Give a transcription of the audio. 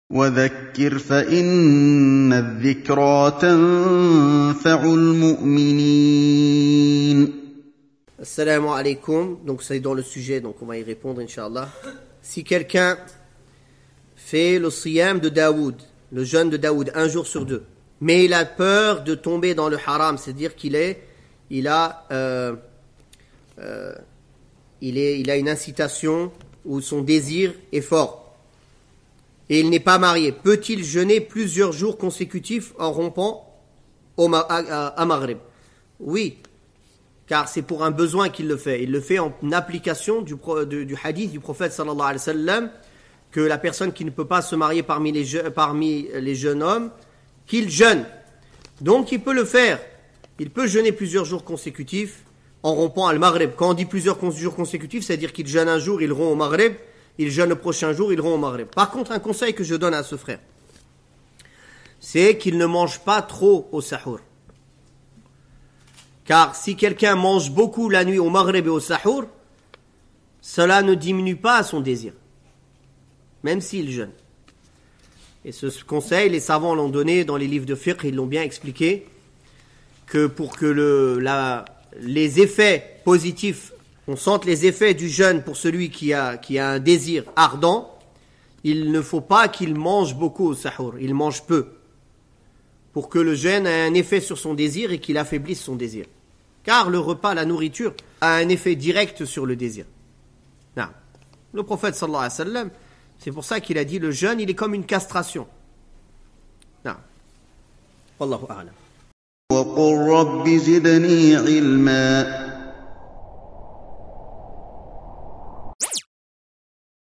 وذكر فإن الذكرى تنفع المؤمنين. Assalamu alaikum. Donc c'est dans le sujet, donc on va y répondre Inch'Allah. Si quelqu'un fait le siyam de Daoud, le jeûne de Daoud, un jour sur deux, mais il a peur de tomber dans le haram, c'est-à-dire qu'il a une incitation où son désir est fort et il n'est pas marié, peut-il jeûner plusieurs jours consécutifs en rompant à Maghreb? Oui, car c'est pour un besoin qu'il le fait. Il le fait en application du hadith du prophète sallallahu alayhi wa sallam, que la personne qui ne peut pas se marier parmi les jeunes hommes, qu'il jeûne. Donc il peut le faire. Il peut jeûner plusieurs jours consécutifs en rompant al Maghreb. Quand on dit plusieurs jours consécutifs, c'est-à-dire qu'il jeûne un jour, il rompt au Maghreb, il jeûne le prochain jour, il rompt au Maghreb. Par contre, un conseil que je donne à ce frère, c'est qu'il ne mange pas trop au sahur. Car si quelqu'un mange beaucoup la nuit au Maghreb et au sahur, cela ne diminue pas son désir, même s'il jeûne. Et ce conseil, les savants l'ont donné dans les livres de fiqh, ils l'ont bien expliqué, que pour que les effets positifs, on sente les effets du jeûne pour celui qui a un désir ardent, il ne faut pas qu'il mange beaucoup au sahur, il mange peu, pour que le jeûne ait un effet sur son désir et qu'il affaiblisse son désir. Car le repas, la nourriture, a un effet direct sur le désir. Non. Le prophète sallallahu alayhi wa sallam, c'est pour ça qu'il a dit le jeûne, il est comme une castration. Non. Wallahu a'lam. وقل رب زدني علما